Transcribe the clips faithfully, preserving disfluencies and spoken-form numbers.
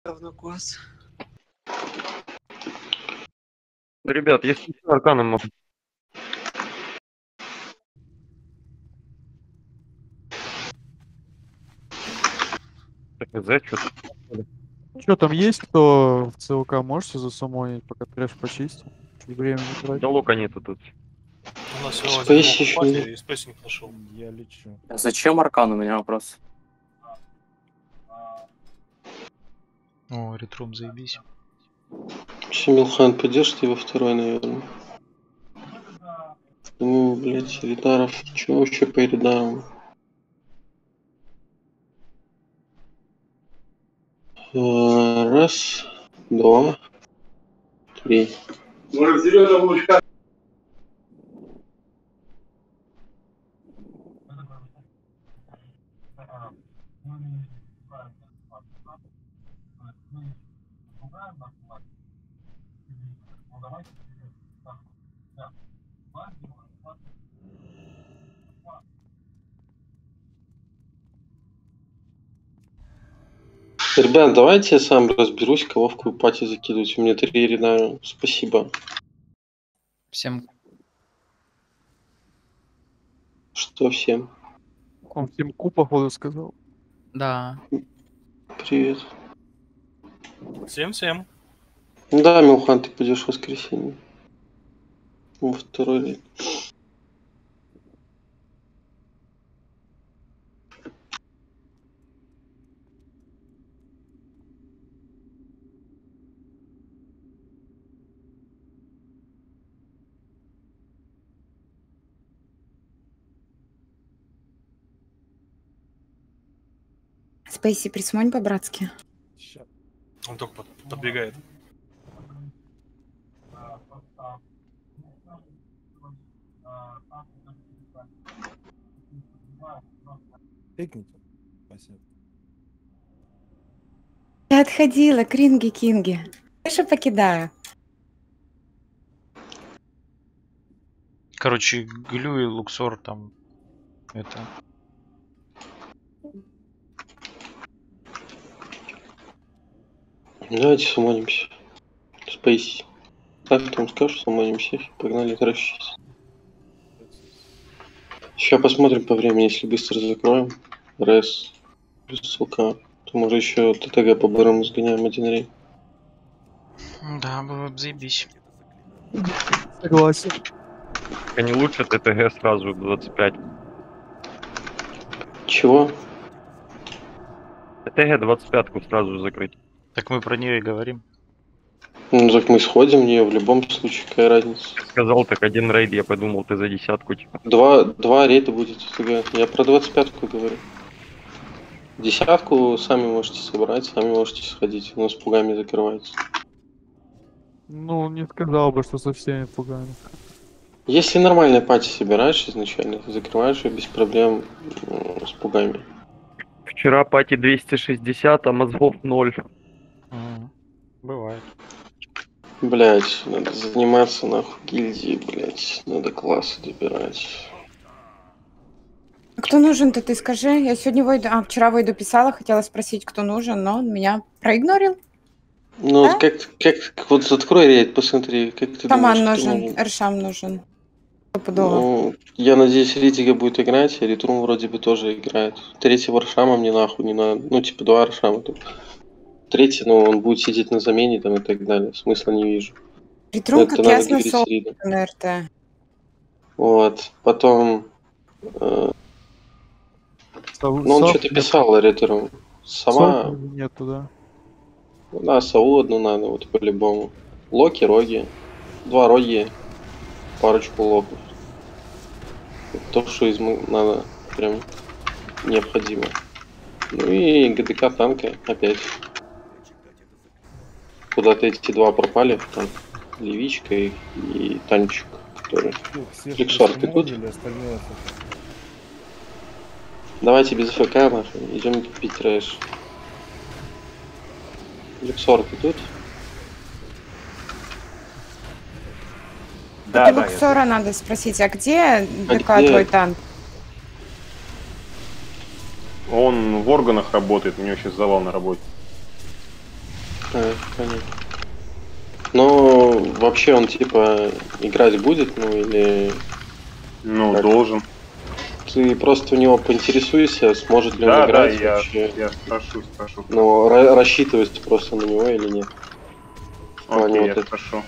Равно класс. Ребят, если арканом могу. Так, за что-то. Что там есть, кто в ЦЛК можете засумонить, пока трэш почистил? Чуть время не тратить. Да лока нету тут. У нас всего Спейси один еще пати, нет. и спейсинг нашел. Я лечу. А зачем аркан? У меня вопрос. О, ретрум, заебись. Семилхан, пойдешь ты во второй, наверное. Ну, блядь, Ридаров. Чего вообще по Ридарам? А, Раз, два, три. Может, зеленого лучка. Ребят, давайте я сам разберусь, кого в какую пати закидывать. У меня три Ридара. Спасибо. Всем Что всем? Он всем ку, походу, сказал. да. Привет. Всем-всем. Да, Милхан, ты пойдешь в воскресенье. Во второй рейд. Спейси, присмотрь по-братски. Ща. Он только под- подбегает. Тыкните. Спасибо. Я отходила, кринги-кинги. Я же покидаю. Короче, Глю и Луксор там это. Давайте сумонимся. Спейси. Так там скажешь, сумонимся. Погнали, тащись. Сейчас посмотрим по времени, если быстро закроем. Рес плюс СЛК. То может еще ТТГ по барам сгоняем один рейд. Да, было бы заебись. Согласен. А не лучше ТТГ сразу двадцать пять. Чего? ТТГ двадцать пятку сразу закрыть. Так мы про нее и говорим. Ну так мы сходим в нее в любом случае, какая разница. Сказал так один рейд, я подумал, ты за десятку типа. Два, два рейда будет ТТГ. Я про двадцать пятку говорю. Десятку сами можете собрать, сами можете сходить. У нас пугами закрывается. Ну, не сказал бы, что со всеми пугами. Если нормальная пати собираешь изначально, ты закрываешь ее без проблем м, с пугами. Вчера пати двести шестьдесят, а мозгов ноль. Мгм. Бывает. Блять, надо заниматься нахуй гильдии, блять. Надо классы добирать. А кто нужен-то, ты скажи? Я сегодня Войду... А, вчера Войду писала, хотела спросить, кто нужен, но он меня проигнорил. Ну, Да? вот как, как, вот открой рейд, посмотри, как ты Шаман думаешь, кто нужен, нужен? Эршам нужен. Стопудово. Ну, я надеюсь, Ритига будет играть, а Ритрум вроде бы тоже играет. Третьего Аршама мне нахуй не надо. Ну, типа, два Аршама тут. Третий, ну, он будет сидеть на замене там и так далее. Смысла не вижу. Ретрум, Это как надо ясно, говорить с сол Ридом. на РТ. Вот. Потом... э, Сав- ну, он Сав что-то нет. писал Ритору. Сама... Сов нету, да. Да, сову одну надо, вот по-любому. Локи, роги. Два роги. Парочку локов. То, что из м- надо прям необходимо. Ну и ГДК танка опять. Куда-то эти два пропали. Там Левичка и, и Танчик, который... Флексор, ты тут? Давайте без ФК, нахуй. Идем пить трэш. Флексор, ты тут? Да, Луксора надо спросить, а где ДК где? твой танк? Он в органах работает, у него сейчас завал на работе. А, понятно. Но вообще он типа играть будет, ну или... Ну, Как? должен. Ты просто у него поинтересуйся, сможет ли он Да, да, играть я, вообще. я спрошу, спрошу. Ну, ра- рассчитывать просто на него или нет. В плане Окей, вот я это. спрошу.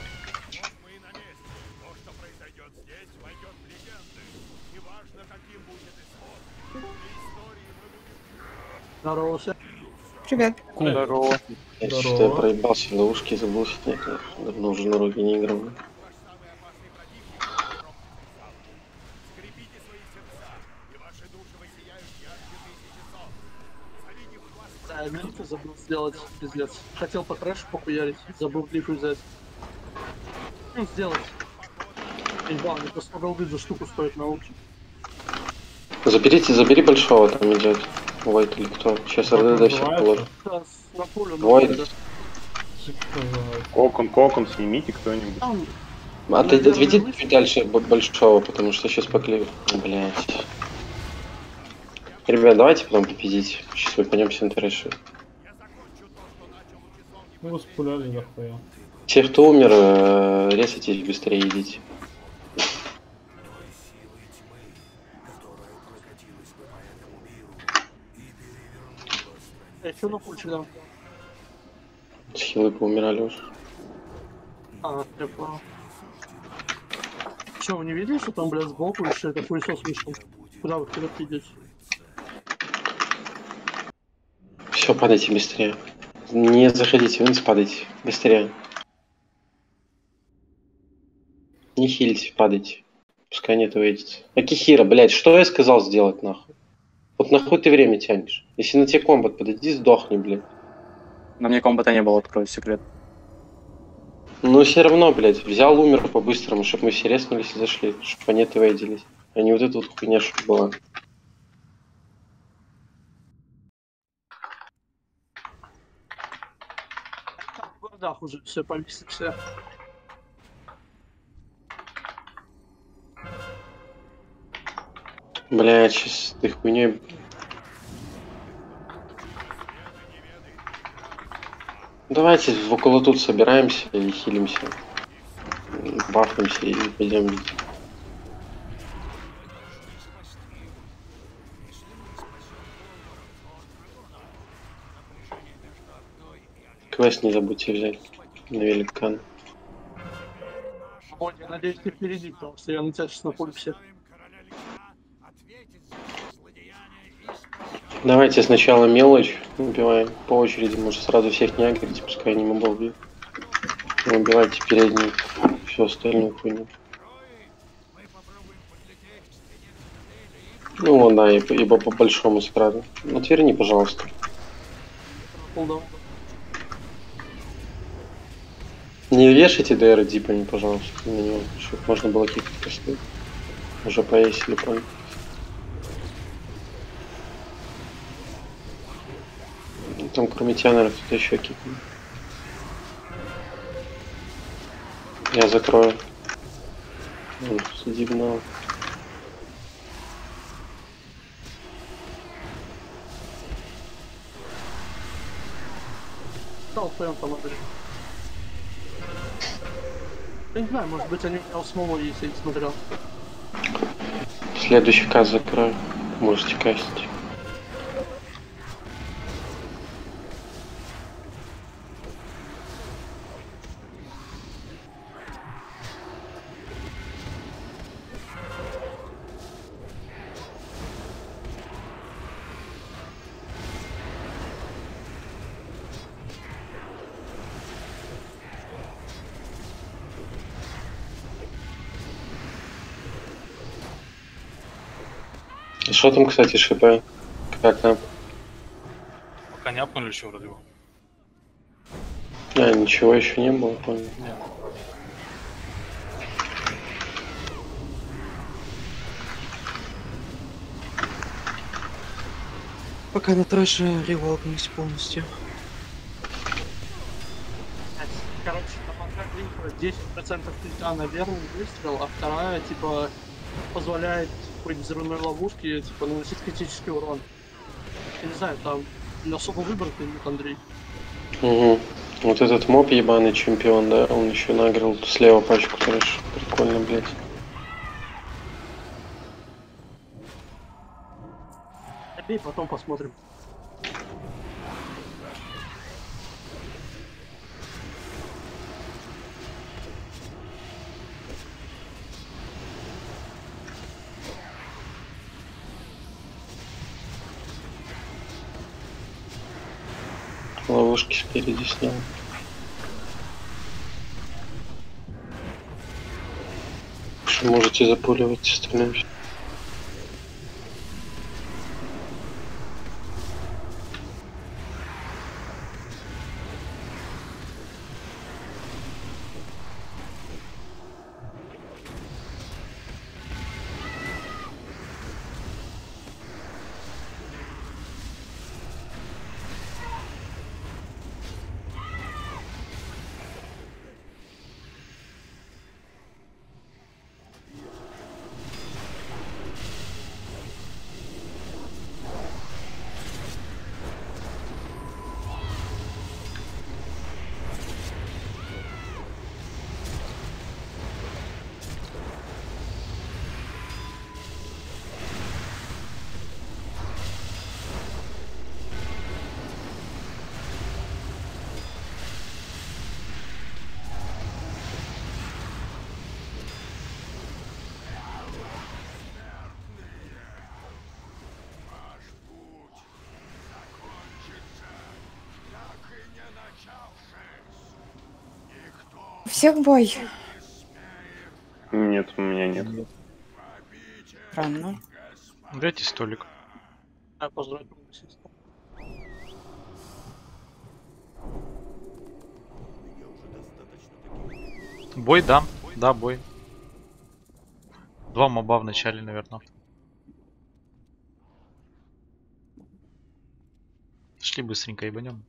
Здорово, Привет. Здорово. Я что-то проебался, ловушки забыл снять. я Давно уже на роге не играл. Да, глифы забыл сделать, пиздец. Хотел по трэшу похуярить, забыл глифы взять. Ну, сделать. Ебал, мне просто голды за штуку стоит на луке. Заберите, забери большого, там идет. Вайт или кто. Сейчас РДД все положит. Сейчас на поле на Вайт. поле. Кокон, кокон, снимите кто-нибудь. Там, А ты наверное, отведи выше. чуть дальше б- большого, потому что сейчас поклею. Блять. Ребят, давайте потом попиздить. Сейчас мы пойдемся на трэши. Ну, вы спуляли нахуя. Те, кто умер, э, резайтесь быстрее, идите. Я еще на пульчик дам. Хилы поумирали уже. А, я понял. Че, вы не видели, что там, блядь, сбоку еще это хуесос вышел? Куда вы вперед идете? Все, падайте быстрее. Не заходите вниз, падайте. Быстрее. Не хилите, падайте. Пускай нет выйдет. Акихира, блядь, что я сказал сделать нахуй? Вот нахуй ты время тянешь? Если на тебе комбат, подойди, сдохни, блядь. На мне комбата не было, открою секрет. Но все равно, блядь, взял, умер по-быстрому, чтобы мы все резнулись и зашли, чтобы они это выделись. А не вот эта вот хуйня, что была. В городах уже все повисли, все. Блядь, сейчас ты хуйней... Давайте около тут собираемся и хилимся. Бафнемся и пойдем. Квест не забудьте взять на великан. Вот, я надеюсь, ты впереди, потому что я на тебя сейчас на поле всех. Давайте сначала мелочь убиваем по очереди, может сразу всех не агрите, пускай они мобов бьют. Убивайте передний, все остальное хуйню. Ну вон, да, ибо, ибо по большому сразу. Отверни, пожалуйста. Кулдаун. Не вешайте ДР дипами, пожалуйста, на него, чтобы можно было кикать просто. Уже повесили, понял. Там кроме тянеров кто-то еще кикнул. Я закрою. Вон, сигнал. Стал прям там отдали. Я не знаю, может быть они у меня у самого есть, я не смотрел. Следующий каз закрою. Можете кастить. Что там, кстати, ШП? Как там? Пока не апнули еще вроде бы. А, ничего еще не было, понял. Пока на трэше револкнулись полностью. Короче, там одна глифа десять процентов крита на первый выстрел, а вторая, типа, позволяет при взрывной ловушке, типа, наносить критический урон. Я не знаю, там особо выбор нет, Андрей. Угу. Вот этот моб ебаный чемпион, да, он еще нагрел слева пачку трэш. Прикольно, блядь. Бей, потом посмотрим. Ловушки спереди снял. Что можете запуливать остальным. У всех бой. Нет, у меня нет. Странно. Дайте столик. А, поздравляю. Бой, да. Да, бой. Два моба в начале, наверное. Шли быстренько ебанем.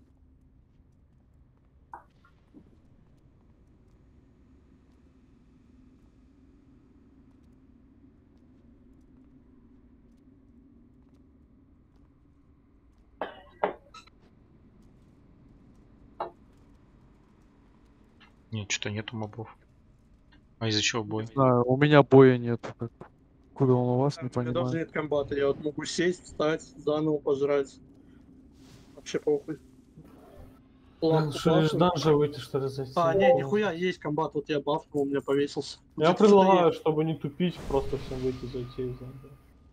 Нет, что-то нету мобов. А из-за чего бой? Не знаю, у меня боя нет. Как- Куда он у вас, не У меня даже понимаю. нет комбата, я вот могу сесть, встать, заново пожрать. Вообще похуй. Лампу Что лишь бафнул. данжа выйти, что ли, зайти? А, не, нихуя, есть комбат, вот я бафнул, у меня повесился. Я Где-то предлагаю, что-то чтобы не тупить, просто всем выйти, зайти и зайти.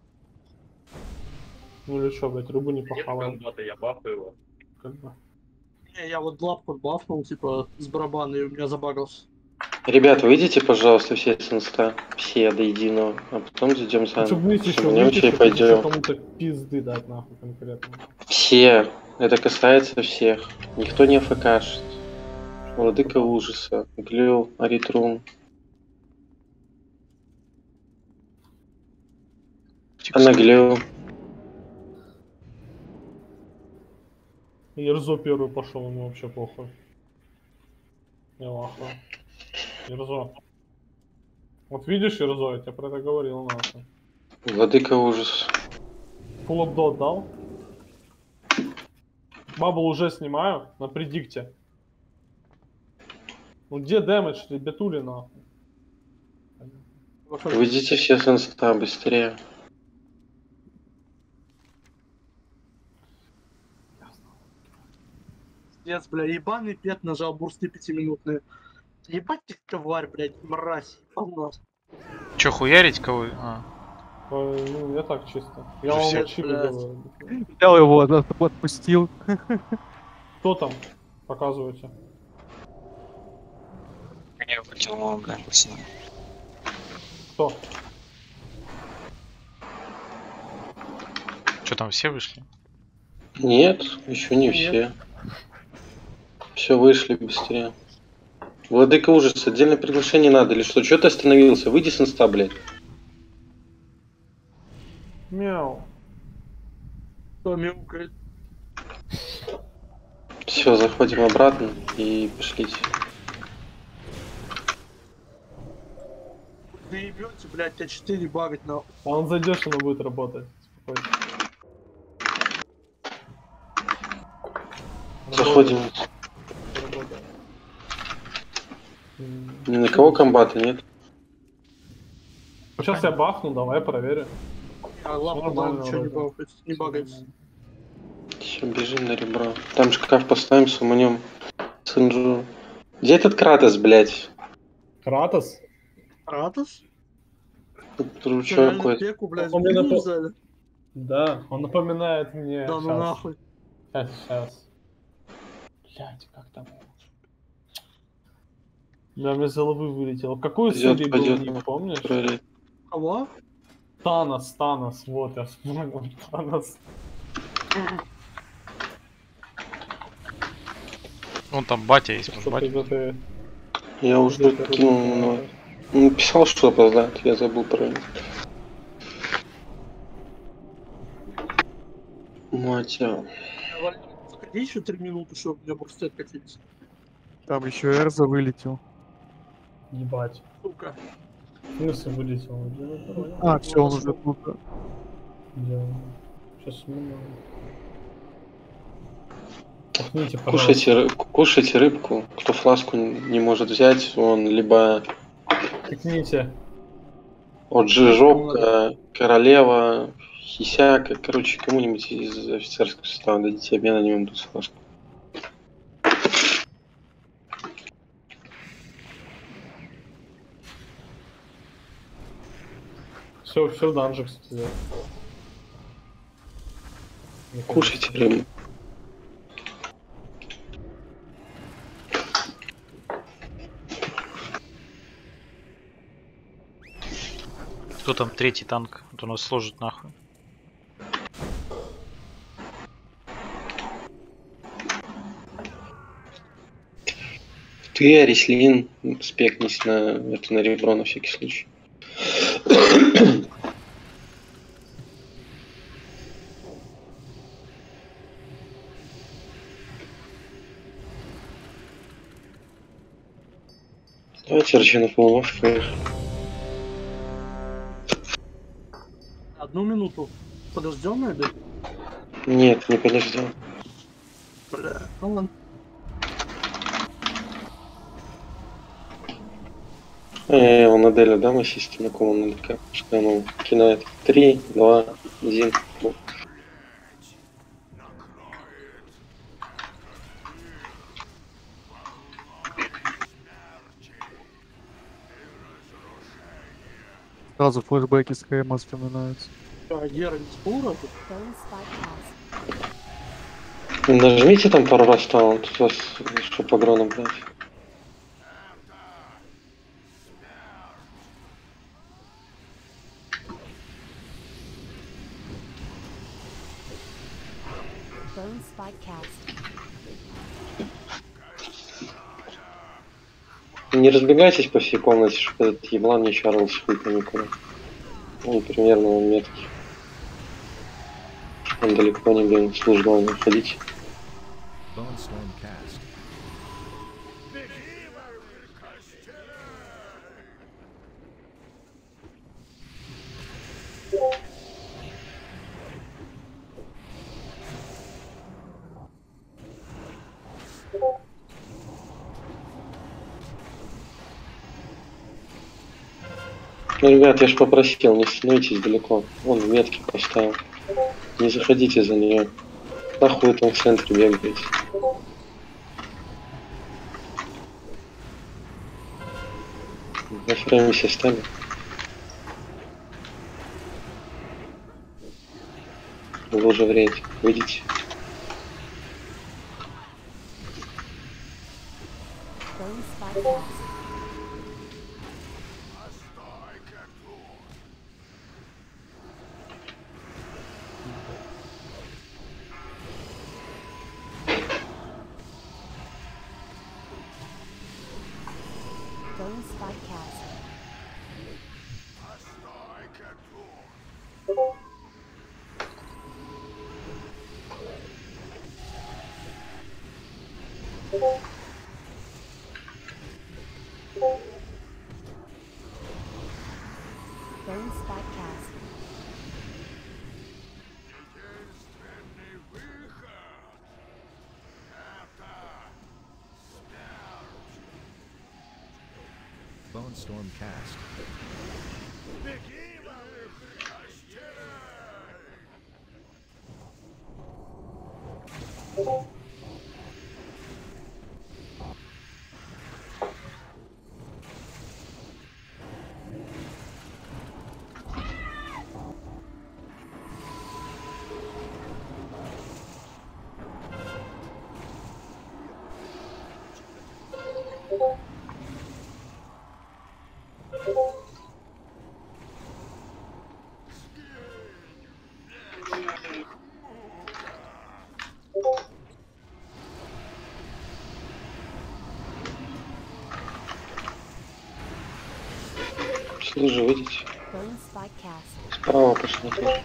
Ну или что, блядь, рыбу не похавал. я бафаю его. Как бы. есть. Не, я вот лапку бафнул, типа, с барабана, и у меня забагался. Ребят, выйдите, пожалуйста, все с инста. Все до единого. А потом зайдем Чтобы заново. вместе еще Мне выйти, и чтобы еще пойдем. кому-то пизды дать нахуй конкретно. Все. Это касается всех. Никто не афкашит. Владыка ужаса. Глю, Аритрун. Анаглю. Ерзо первый пошел, ему вообще похуй. Не лаху. Ерзо. Вот видишь, Ерзо, я тебе про это говорил нахуй. Владыка ужаса. Фулл апдот дал. Бабл уже снимаю на предикте. Ну где дэмэдж, ребятули нахуй? Выйдите все с инста быстрее. Пиздец, бля, ебаный пет нажал бурсты пятиминутные. Ебать ты тварь, блядь, мразь, полнос. Че, хуярить кого? А. Ой, ну я так чисто. Я Уже вам все, ачивы блядь. делаю. Взял его, от- отпустил. Кто там? Показывайте. Я хотел вам, блядь, посильнее. Кто? Че там, все вышли? Нет, еще не все. Все вышли быстрее. Владыка ужаса, отдельное приглашение надо или что? Че ты остановился? Выйди с инста, блядь. Мяу. Кто мяукает? Все, заходим обратно и пошлите. Вы ебете, блядь, Т четыре багать нахуй. А он зайдешь, оно будет работать. Спокойно. Заходим. Работает. Ни на кого комбата нет. Сейчас я бахну, давай проверим. А лапу Нормально ничего не вроде. бафается, не багается. Все, бежим на ребро. Там шкаф поставим, суманем. Синджу. Где этот Кратос, блядь? Кратос? Кратос? Дручок Реально какой-то. пеку, блядь, Он мне в напо- взяли? Да, он напоминает мне. Да ну щас. нахуй. Сейчас, сейчас. Блять, как там? Да, мне из головы вылетело. Какую Пойдет, серию был пойдет, ник, нахуй. помнишь? Проверить. Кого? Танос, Танос, вот, я вспомнил, Танос. Вон там батя есть, может, Что батя. ты, ты, Я уже ты- кинул ему. Он писал, что опоздает, я забыл проверить. Мать, а. Валерий, заходи еще три минуты, чтобы у меня бурстет катились. Там еще Эрза вылетел. Ебать. Сука. В смысле вылетел? Где вы понял? А, все, он уже тут. Где он? Сейчас сменю. Пахните, пожалуйста. Кушайте, ры- кушайте рыбку. Кто фласку не может взять, он либо Пикните. от Жижок, Королева, Хисяка, короче, кому-нибудь из офицерского состава дадите обмен, они вам дадут фласку. Все, все в данже, кстати. да. Кушайте рыбу. Кто там третий танк? Вот у нас сложит нахуй. Ты, Арислин, спекнись на это на ребро на всякий случай. Давайте рыча на полумовку. Одну минуту. Подождем, наверное? Нет, не подождем. Бля, ну ладно. Э, он Аделю дам ассист на ком он НДК. Пускай он кинает. Три, два, один. Сразу флешбеки с КМ вспоминаются. А, Гера не спора тут? Нажмите там пару раз там, тут вас что погроном брать. Не разбегайтесь по всей комнате, чтобы этот еблан не чарлся хуйка никуда. Он примерно он меткий. Он далеко не блин, служба не ходить. Ну, ребят, я ж попросил, не становитесь далеко. Вон в метке поставил. Не заходите за нее. Нахуй там в центре бегаете. На фрейме все стали. Вы уже вредите. Выйдите. Служи, выйдите. Справа пошли тоже.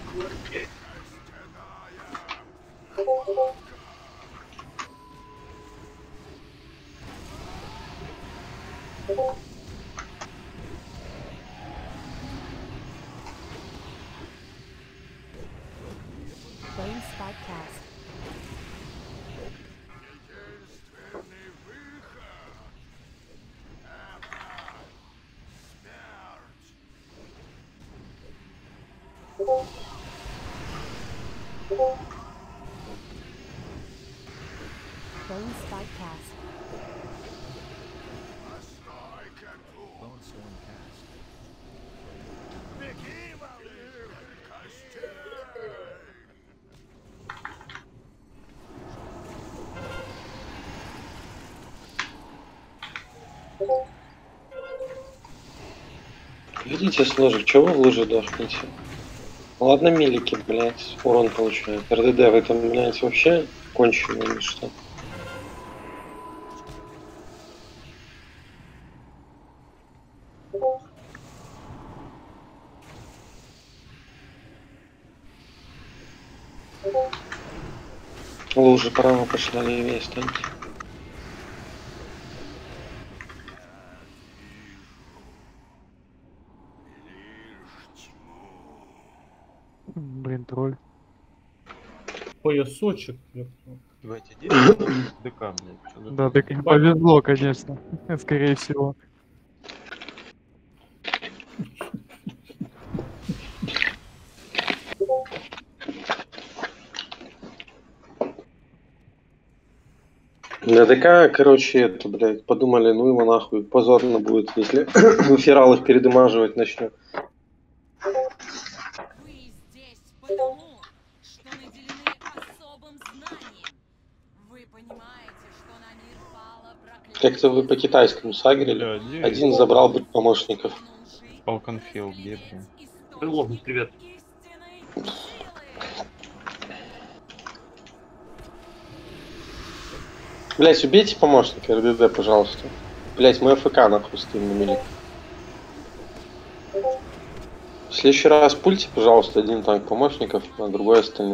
Видите, сложи, чего вы в луже дохнете? Ладно, милики, блядь, урон получают. РДД, вы там, блядь, вообще конченые или что? Лужи право пошла, левее станьте. Блин, тролль. Поясочек. Давайте делаем ДК, блядь. Да, так им повезло, конечно. Скорее всего. На ДК, короче, это, блядь, подумали, ну его нахуй, позорно будет, если ферал их передымаживать начнет. Вы здесь потому, что наделены особым знанием. Вы понимаете, что на мир пало проклятие. Как-то вы по китайскому сагрили. Один забрал бы помощников. Falconfield, где, блин? Лобный, привет. Блять, убейте помощника РДД, пожалуйста. Блять, мы АФК нахуй стоим на мили. В следующий раз пульте, пожалуйста, один танк помощников, а другой остальных.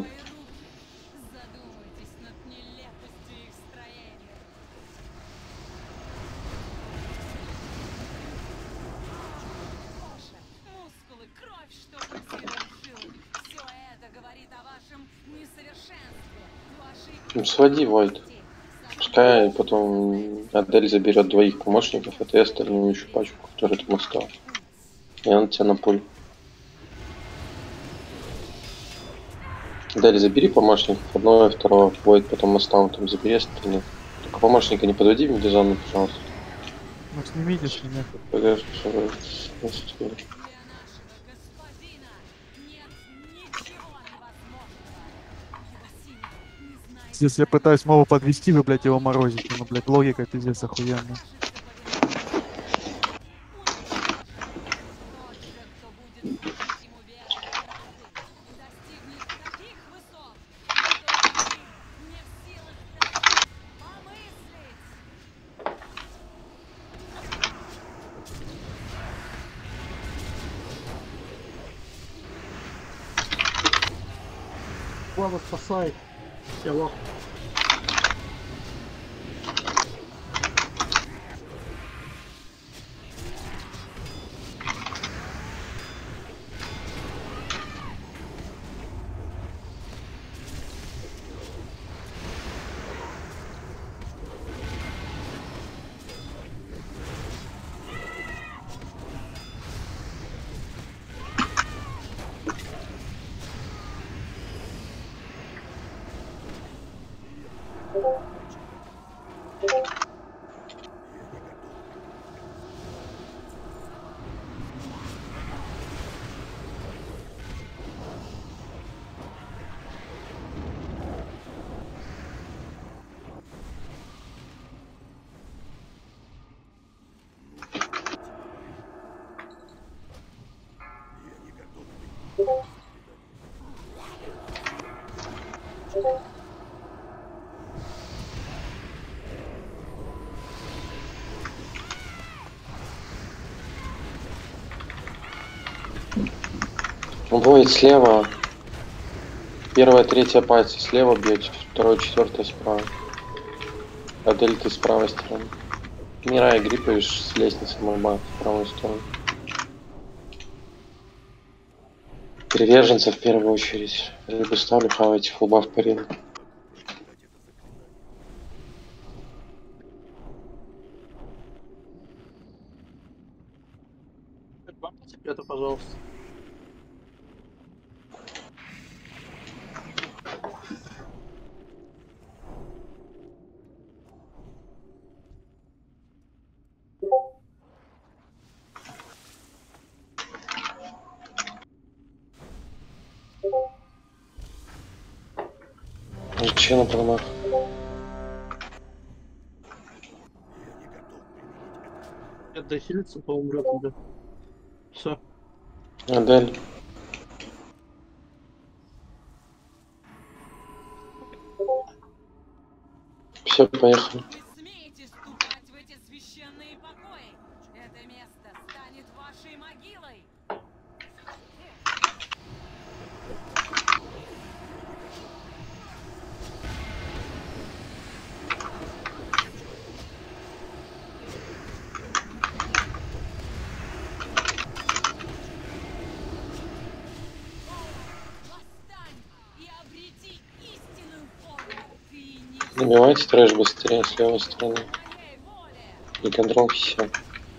Мускулы, кровь, что совершил. Все это говорит о вашем несовершенстве. Вашей... Ну, своди, Войд. Пускай потом Адель заберет двоих помощников, а ты остальную еще пачку, которая там осталась. И она тебя на пуль. Адель, забери помощников, одного и второго. Войд потом остану там забери остальных. Только помощника не подводи в медизону, пожалуйста. Ну снимите с меня. Подожди, что вы... Если я пытаюсь мову подвести, вы, блядь, его морозите. Ну, блядь, логика пиздец охуенная. Слава спасай. Я лох. Будет слева. Первая, третья пальцы слева бьете, второй, четвертая справа. Адель ты с правой стороны. Мирай гриппаешь с лестницы моба в правую сторону. Приверженцев в первую очередь. Рыбу ставлю, хавайте фулба в парин. Это, пожалуйста. Че на промах? Это дохилится, по-умрет, да. Все. Адель. Все, поехали. Вы смеете ступать в эти священные покои? Это место станет вашей могилой. Восстань и обрети истинную форму. Ты не в Набивайте трэш быстрее с левой стороны. моей воле. И контрол все.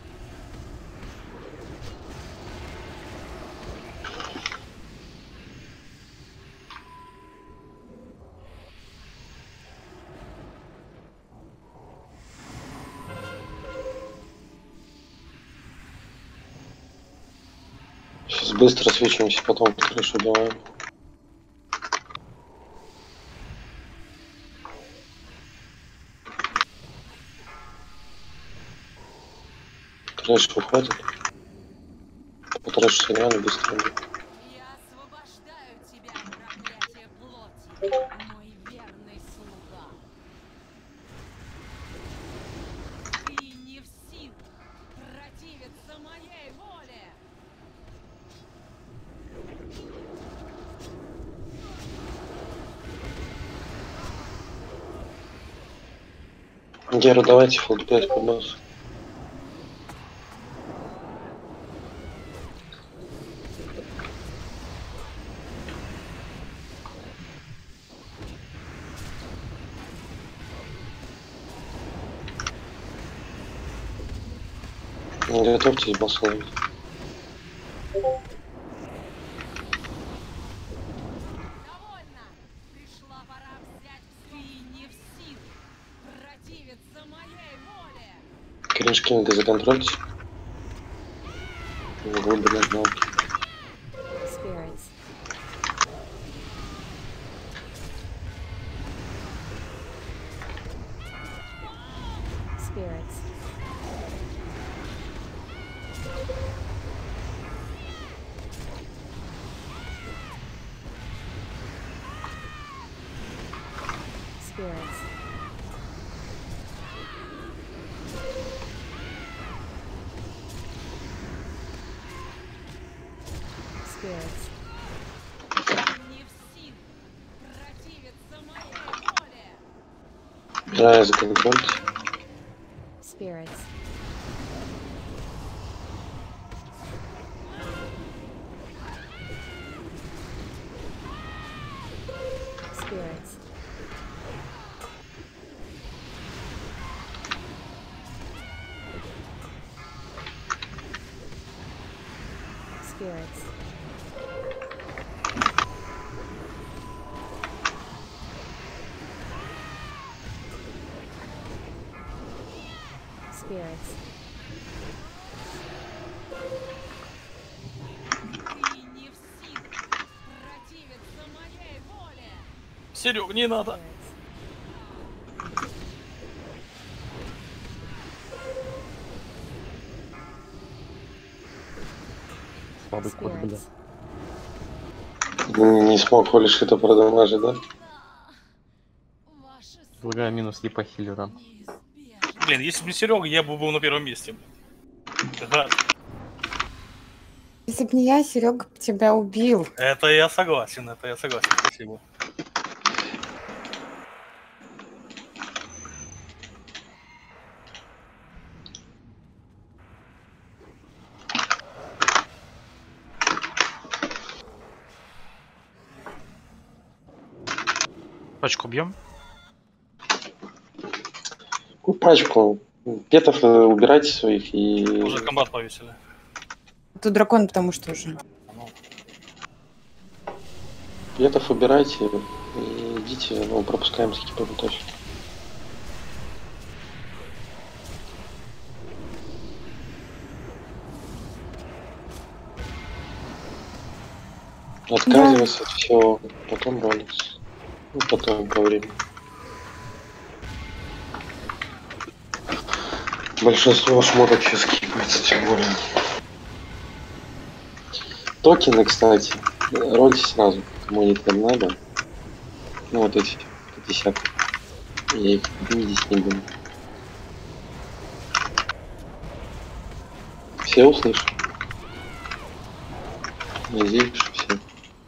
Сейчас быстро свечимся, потом трэш убиваем. Трэш выходит. По трэшу сигнал быстро убить. Я освобождаю тебя, проклятие плоти, мой верный слуга. Ты не в силах противиться моей воле. Геру, давайте фулл-пять по боссу. Не готовьтесь босса ловить. Довольно. Пришла пора взять в свои не в силах противиться моей воле. Кринж-кинга законтрольте. Глубина жалки. Spirits. Spirits. Spirits. Spirits. Не в силах противиться моей воле. Мирая законтрольте. Spirits. Spirits. Spirits. Spirits. Ты не в силах противиться моей воле. Серег, не надо. Spirits. Слабый кот, бля. Spirits. Не смог лишь это продамажить, да? Ваши Другая минус липа хиллера. неизбежны. Блин, если бы не Серега, я бы был на первом месте. Гад. Если бы не я, Серега тебя убил. Это я согласен, это я согласен, спасибо. Пачку бьем? Ну, пачку. Петов э, убирайте своих и... Уже комбат повесили. Тут дракон, потому что уже. Петов убирайте и идите, ну, пропускаем скипы точно. Отказывайся от всего, потом ролится. Ну, потом по времени. Большинство шмоток сейчас скипается, тем более. Токены, кстати, рольте сразу, кому они там надо. Ну вот эти пятьдесят. Я их видеть не буду. Все услышали? Надеюсь, что все.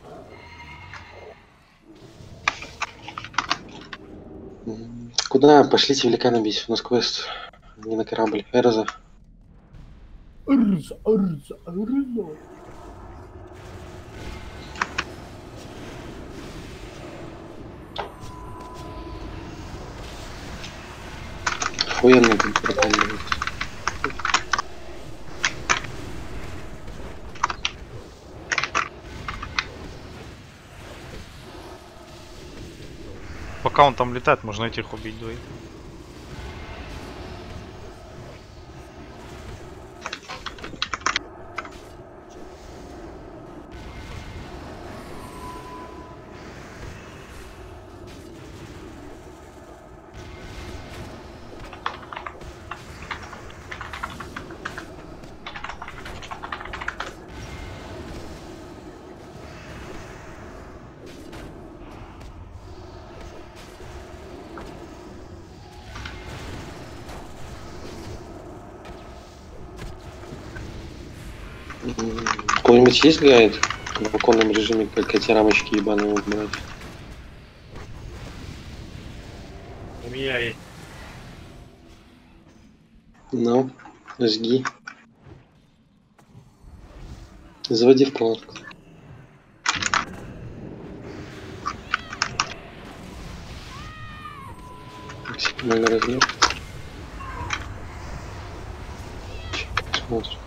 Куда? Пошлите великана бить. У нас квест. Не на корабль. Эрза. Эрза, Эрза, Эрза. Охуенно тут проканивает. Пока он там летает, можно этих убить двоих. Какой-нибудь есть гайд в оконном режиме, как эти рамочки ебаные убирать? У меня есть. Ну, жги. Заводи в палатку. Максимальный размер. Смотрим.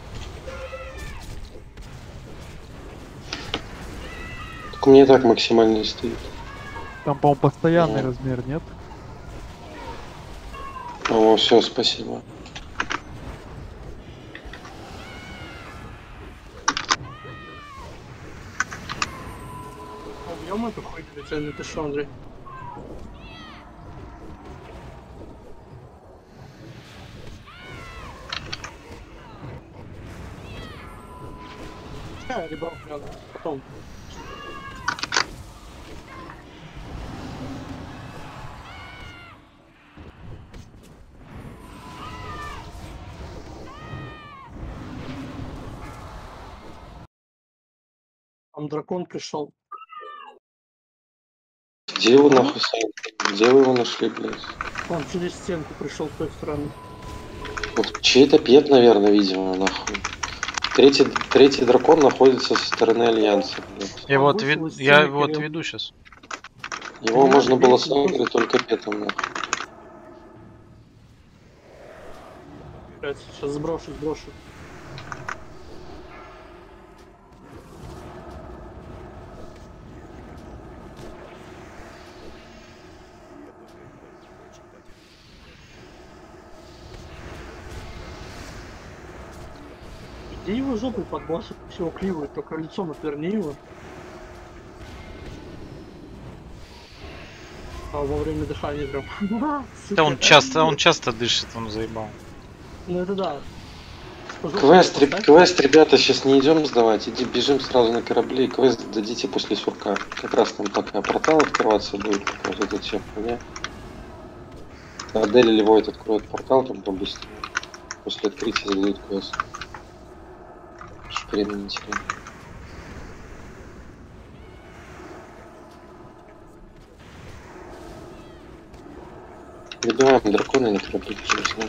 У меня и так максимальный стоит. Там, по-моему, постоянный О. размер, нет? О, все, спасибо. Убьем эту хуйню, или ты шо, Андрей? А, ребят, надо. Потом. Там дракон пришел. Где вы нахуй стоите? Где вы его нашли, блядь? Он через стенку пришел с той стороны. Вот чей-то пет, наверное, видимо, нахуй. Третий, третий дракон находится со стороны Альянса, блядь. Я Он вот, вышел вед... из я стены, вот Кирилл. веду сейчас. Его Да, можно было видите, сангрить только петом, нахуй. Блядь, сейчас сброшу, сброшу. Иди его жопой подбасывай, всего кливает, только лицом отверни его. А во время дыхания прям. Да он часто, он часто дышит, он заебал. Ну это да. Квест, реб- квест, ребята, сейчас не идем сдавать, иди бежим сразу на корабли, квест дадите после сурка. Как раз там пока портал открываться будет, как раз вот эта вся хуйня. Адель или Войт откроет портал там побыстрее. После открытия задают квест. хрена не теряем. Выбиваем дракона, не торопитесь, честно.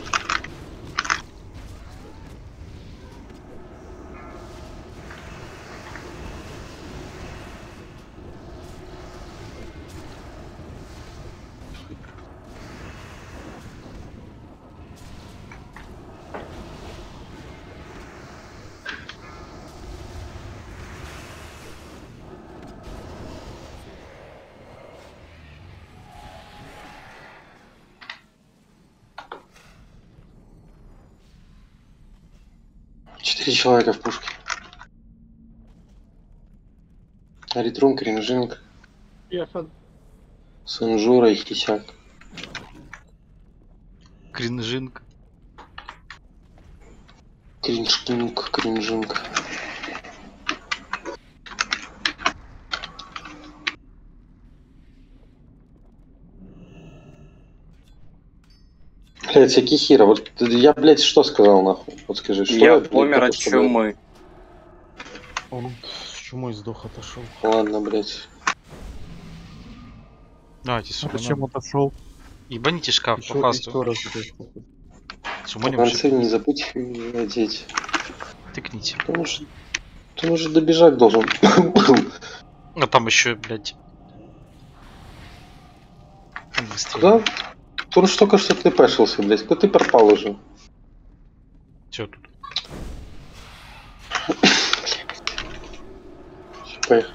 Четыре человека в пушке. Аритрум, Кринжинг, Санжура и Хисяк. Кринжинг. Кринжинг, Кринжинг. Блять, Акихира, вот я, блять, что сказал нахуй? Вот скажи, что Я блядь, помер только от что чумы. Он с чумой сдох, отошел. говорил? Ладно, блять. Давайте А сюда. зачем он отошел? Ебаните шкаф Еще, по фасту. еще раз здесь. В Сумоним конце же. не забудь одеть. Тыкните. Ты уже, ты уже добежать должен был. А там еще, блядь. Он быстрее. Куда? Ты уж только что ты пешился, блять. Куда ты пропал уже? Все тут. Поехали.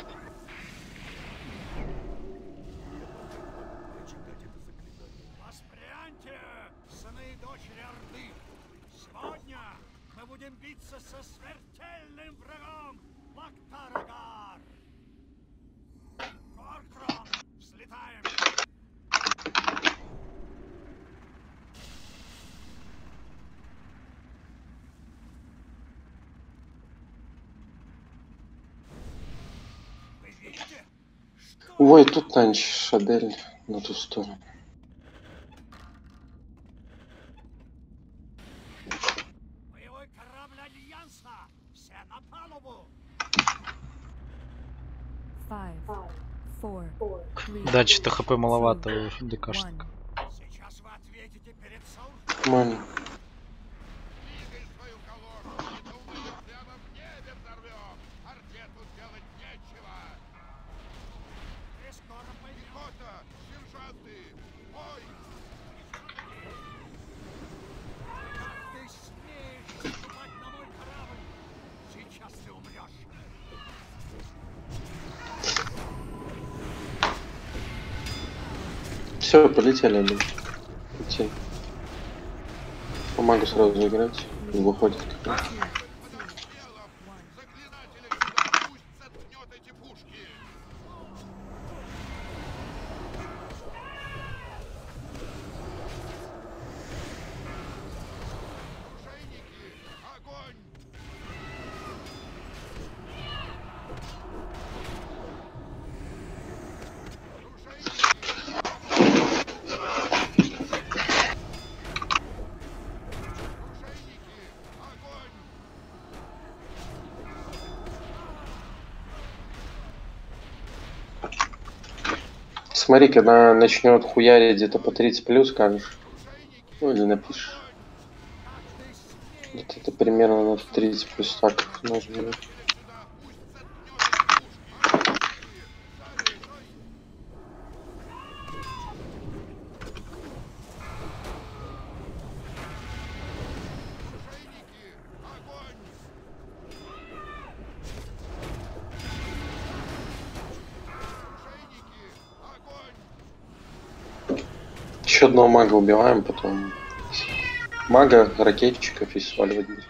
Воспряньте, сыны и дочери Орды! Сегодня мы будем биться со смертельным врагом Лактарагар! Горкрон, взлетаем! Вы видите? Ой, тут на ночь Шадель на ту сторону. Боевой корабль Альянса! Все на палубу! Five, four, three, Да, что-то хп маловато у ДКшника. Сейчас вы ответите перед Сауром. Нормально. Двигай свою колонну, не то мы прямо в небе взорвем. Орде тут делать нечего. Ты скоро пойдешь. Пехота, сержанты, ой! Как ты смеешь наступать на мой корабль? Сейчас ты умрешь. Все, полетели, блин. Летели. Помогу сразу заиграть. И выходит как раз. Смотри, когда начнет хуярить где-то по тридцать плюс, скажешь. Ну или напишешь. Вот это примерно на тридцать плюс так нужно. Да? Еще одного мага убиваем, потом мага, ракетчиков и сваливать будет.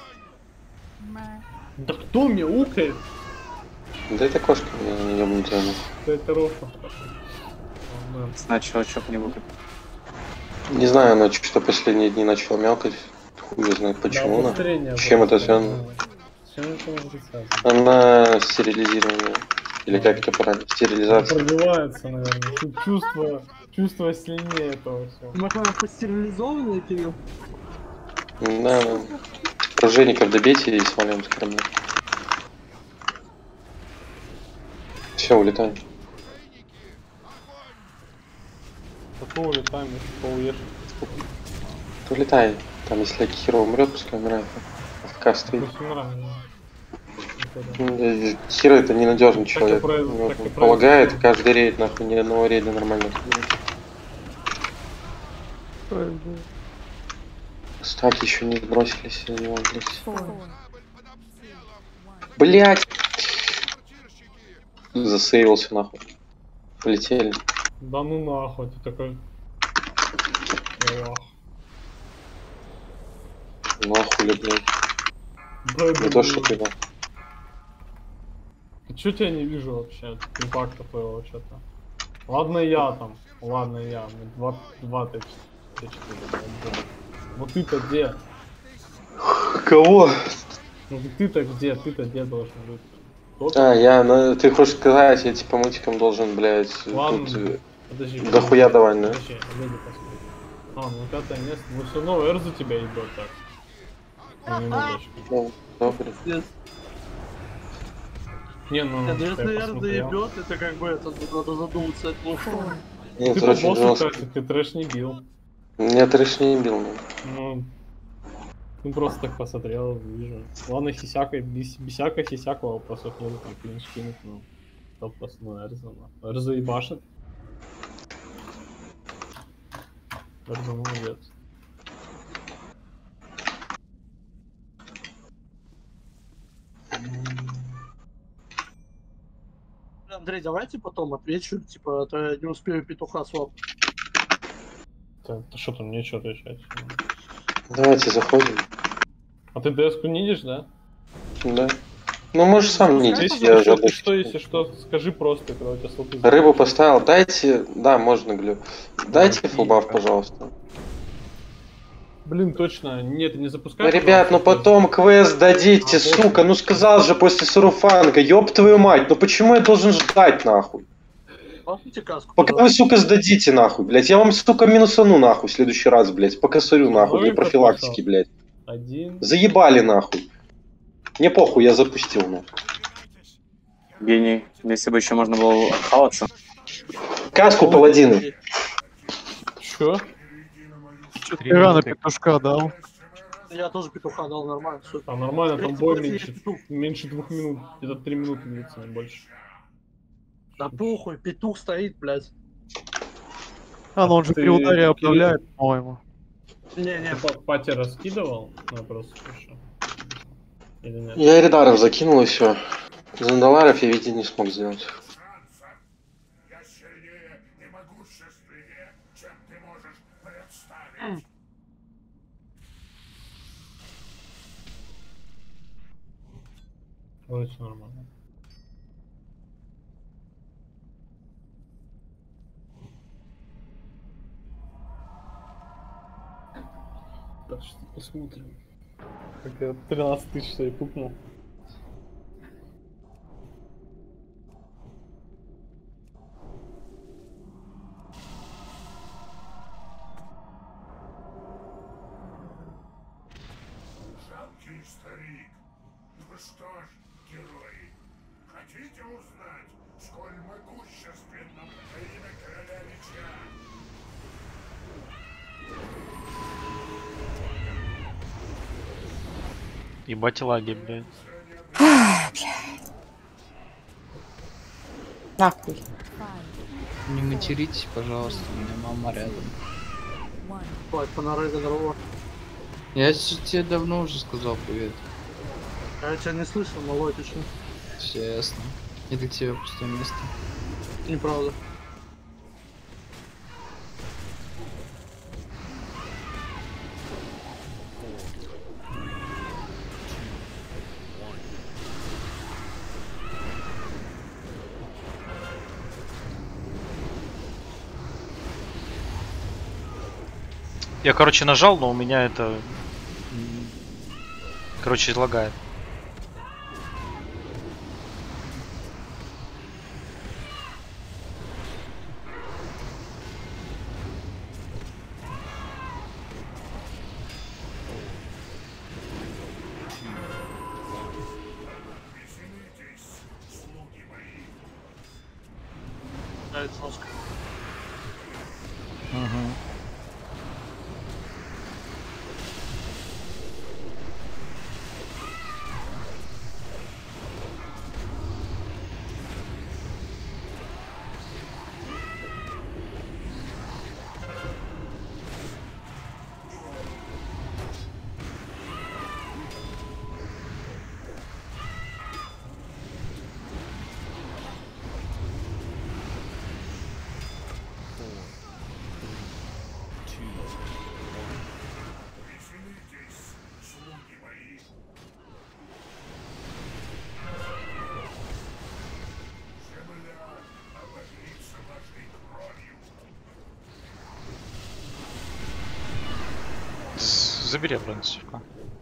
Да кто мне укает? Да это кошка, я не ебну тебя. Это Рофа. Сначала чё не выгодно. Не знаю, она что-то последние дни начала мелкать. Хуй знает почему. Да, она. обострение С чем это связано? С чем это может быть связано? Она стерилизированная. Или как это правильно? Стерилизация. Пробивается, наверное. Тут чувство, чувство сильнее этого всего. Может, она постерилизованная, Кирилл? Да, оружейников добейте и свалим с корабля. Все, улетаем. Какого улетаем, если поуешь? Улетай. Там, если Хиро умрет, пускай умирает. АФК стоит. Хиро это ненадежный человек. Он полагает, каждый рейд, нахуй, ни одного рейда нормально. Стаки еще не сбросились, я не могу, блять. Засейвился нахуй. Полетели. Да ну нахуй, ты такой... Ох. Нахуй, блядь. Да, не то, что ты, да. Чё тебя не вижу вообще? Импакта твоего что-то. Ладно я там. Ладно я. Два, два Т четыре. Вот ты-то где? Кого? Ну ты-то где? Ты-то где должен быть? А, я, ну, ты хочешь сказать, я типа мультиком должен, блядь, ладно, тут подожди, дохуя давай, да? Подожди, подожди, посмотри. А, ну пятое место, ну все равно Эр за тебя идет так. На минуточку. Добрый. Не, ну, Нет, если я Эр заебет, это как бы, это надо задуматься, это лучше. Нет, ты очень по боссу, жестко. кстати, ты трэш не бил. Я трэш не бил, ну. Ну, ну просто так посмотрел, вижу. Ладно, хисяка, бис, бисяка, хисяка, вопросов нет, там клинч кинуть, ну. Топ просто, ну, Эрза, ну. Эрза ебашит. Эрза молодец. Андрей, давайте потом отвечу, типа, а то я не успею петуха свап. Ты что там, нечего отвечать? Давайте заходим. А ты ДС-ку не видишь, да? Да. Ну можешь сам не идти, я что, жадный. что, если что, скажи просто, когда у тебя слоты. Рыбу поставил, дайте, да, можно, глю. Дайте фулбаф, пожалуйста. Блин, точно, нет, не запускай. Ну, ребят, ну потом квест дадите, а, сука, ну сказал же после Суруфанга, ёб твою мать, ну почему я должен ждать, нахуй? Пока вы, сука, сдадите, нахуй, блядь, я вам, сука, минусану, нахуй, в следующий раз, блядь, покосарю, нахуй, для профилактики, блядь. Один. Заебали, нахуй. Мне похуй, я запустил, нахуй. Гений, если бы еще можно было отхаваться. Каску паладины. Чё? Ты рано петушка дал. Я тоже петуха дал, нормально. Все. А нормально, там бой меньше, меньше двух минут, где-то три минуты длится, не больше. Да похуй, петух стоит, блядь. А, ну он же при ударе обновляет, по-моему. Не-не. Ты пати раскидывал? Вопрос еще. Или нет? Я Эридаров закинул и все. Зандаларов я видеть не смог сделать. Вроде все нормально. Так что посмотрим. Как я тринадцать тысяч себе пукнул. Жалкий старик. Ну что ж, герои, хотите узнать, сколь могущественна имя короля меча? Ебать лаги, блядь. Нахуй. Не материтесь, пожалуйста, у меня мама рядом. Ой, понарыга здорово. Я тебе давно уже сказал привет. Я тебя не слышал, малой, ты что? Все ясно. Это к тебе пустое место. Неправда. Я, короче, нажал, но у меня это... Короче, лагает. играет жестко. Ага. Забери бронзовка.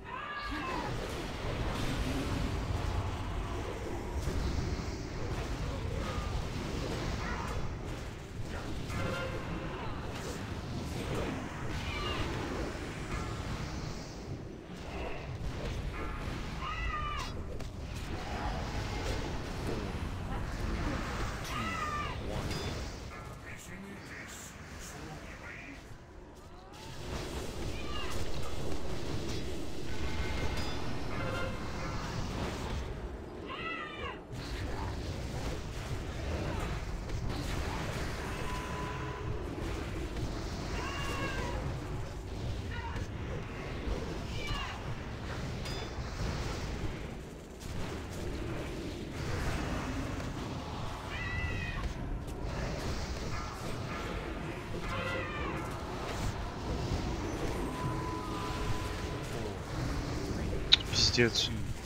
Пиздец.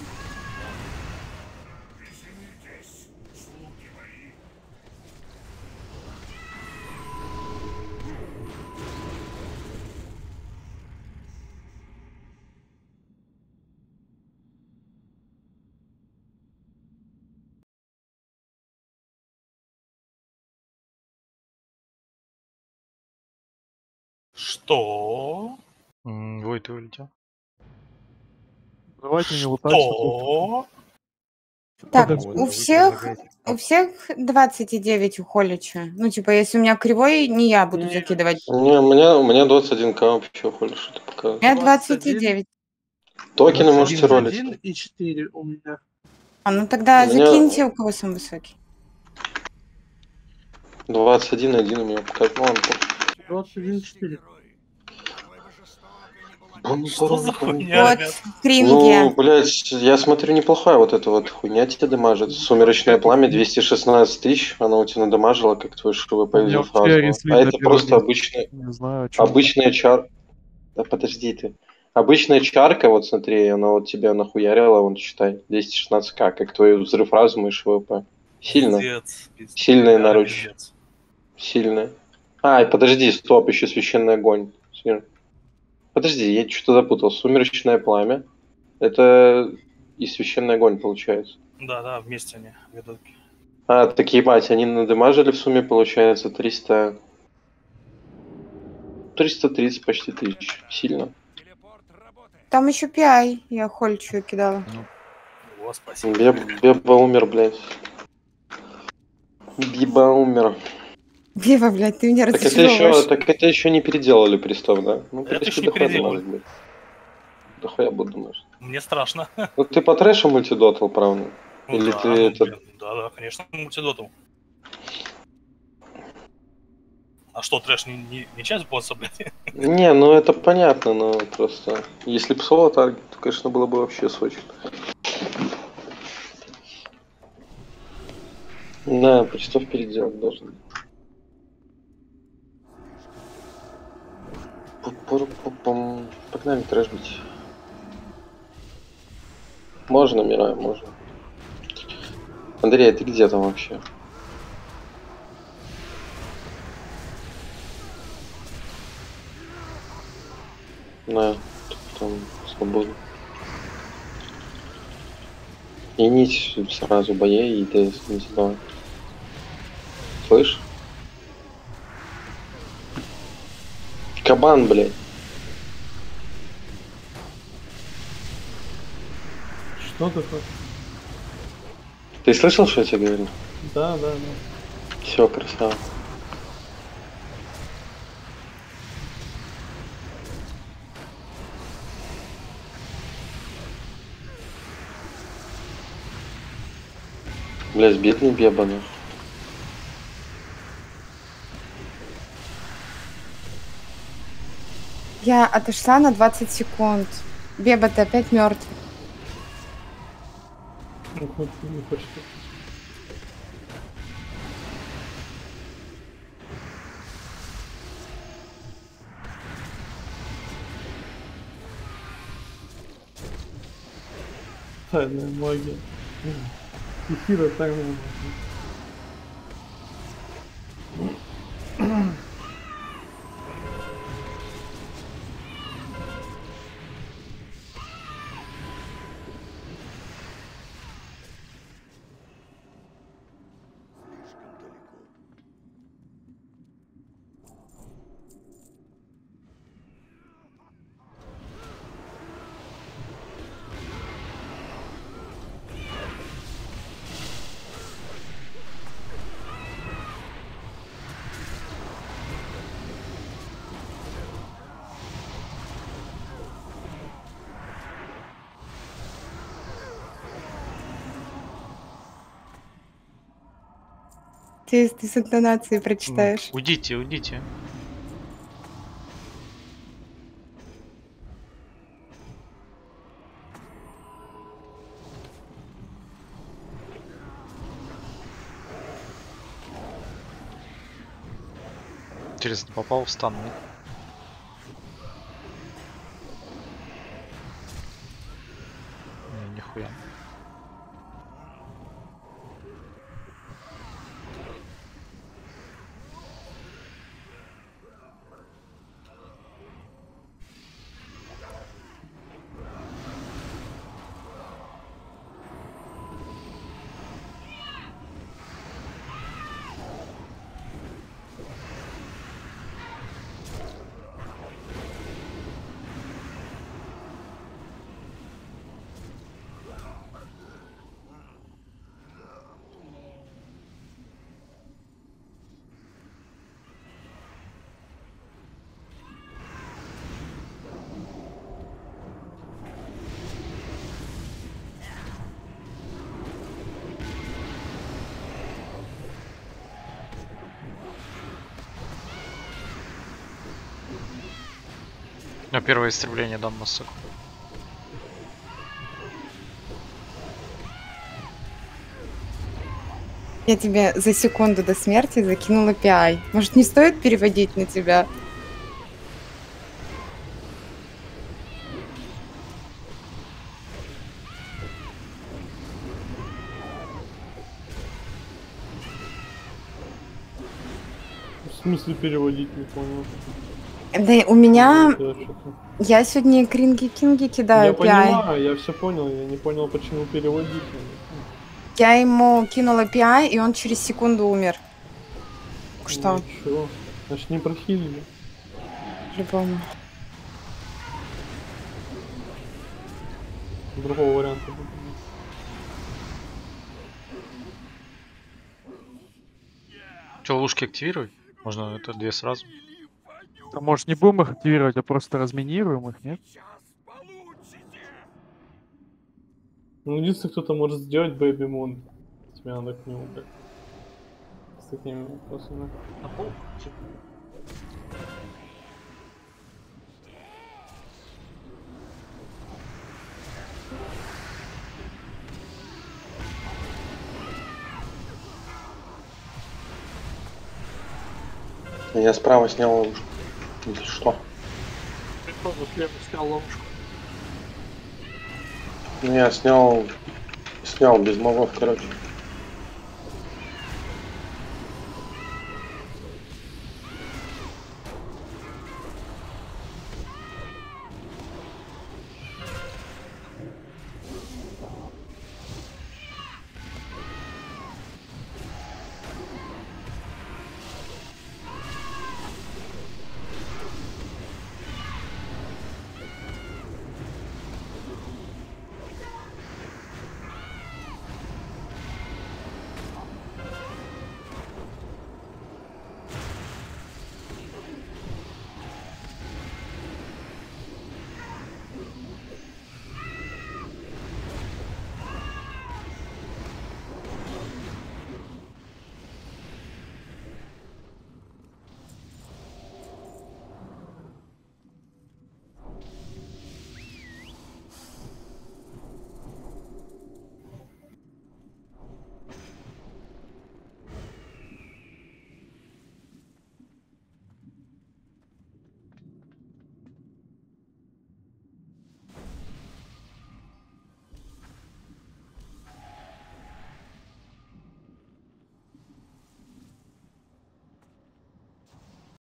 Что? Войт вылетел. Давайте не лутать. Что? Так, Подожди. у всех, у всех двадцать девять у Холича. Ну, типа, если у меня кривой, не я буду закидывать. Не, у меня, у меня двадцать один ка вообще холишь, это пока. У меня двадцать девять. Токены можете ролить. один и четыре у меня. А, ну тогда У меня- закиньте, у кого самый высокий. двадцать один и один у меня пока. Ну, ладно, двадцать один и четыре. Что за хуйня, Вот, ребят? кринги. Ну, блядь, я смотрю, неплохая вот эта вот хуйня тебе дамажит. Сумеречное пламя двести шестнадцать тысяч, она у тебя надамажила, как твой ШВП У меня взял вообще фразу. реслит А на это первом просто месте. обычная, Не знаю, о чём. обычная чар... Да подожди ты. Обычная чарка, вот смотри, она вот тебя нахуярила, вон считай, двести шестнадцать ка, как твой взрыв разума и ШВП. Сильно. Пиздец, пиздец. Сильное Реально наручие. пиздец. Сильное. А, и подожди, стоп, еще священный огонь. Свер- Подожди, я что-то запутал. Сумеречное пламя. Это и священный огонь получается. Да, да, вместе они ведут. А, так ебать, они надамажили в сумме, получается, триста... триста тридцать почти тысяч. Сильно. Там еще пи ай, я Холичу кидала. О, спасибо. Беб, Беба умер, блядь. Беба умер. Вива, блядь, ты меня Так это еще, разочаровываешь. так это еще не переделали пристав, да? Ну, Это пристав еще не дохуя переделали. дамажит, блядь. Да хуя буду думаешь. Мне страшно. Ну ты по трэшу мультидотал, правда? Ну Или да, ты ну, это... блин, да, да, конечно, мультидотом. А что, трэш не, не, не часть босса, блядь? Не, ну это понятно, но просто... Если бы соло таргет, то, конечно, было бы вообще сочно. Да, пристав переделать должен. Пу-пу-пу-пум. Погнали трэш бить. Можно, Мира, можно. Андрей, ты где там вообще? На, тут там свободно. И нить сразу боей и ты не давай. Слышь? Кабан, блядь. Что ты хочешь? Ты слышал, что я тебе говорил? Да, да, да. Все, красава. Бля, сбитный бебаный. Я отошла на двадцать секунд. Беба, ты опять мертв. Ну, хоть не хочет. Тайная магия. Эфира тайная магия. Ты, ты с интонацией прочитаешь. Уйдите, уйдите. Интересно, попал в стан, нет? Не, нихуя. А первое истребление дам на ссыку. Я тебе за секунду до смерти закинула пи ай. Может, не стоит переводить на тебя? В смысле переводить, не понял. Да у меня... Я что-то- Я сегодня кринги-кинги кидаю Я пи ай. понимаю, я все понял, я не понял, почему переводить. Я ему кинула пи ай, и он через секунду умер. Что? Ничего, значит не прохилили. По-любому. Другого варианта нет. Че, ловушки активировать? Можно это две сразу. А может не будем их активировать, а просто разминируем их, нет? Ну, единственное, кто-то может сделать Baby Moon. Тебе надо к нему, блядь. С такими вопросами. Я справа снял ловушку. Если что. Я тоже слева снял ловушку. Ну я снял. Снял без мобов, короче.